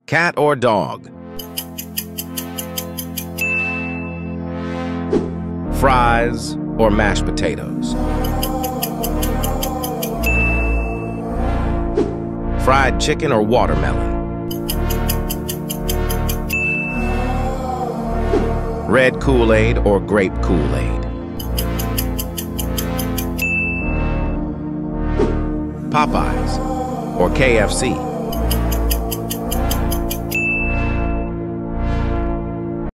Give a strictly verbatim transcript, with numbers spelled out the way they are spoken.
Cat or dog? Fries or mashed potatoes? Fried chicken or watermelon? Red Kool-Aid or grape Kool-Aid? Popeyes or K F C?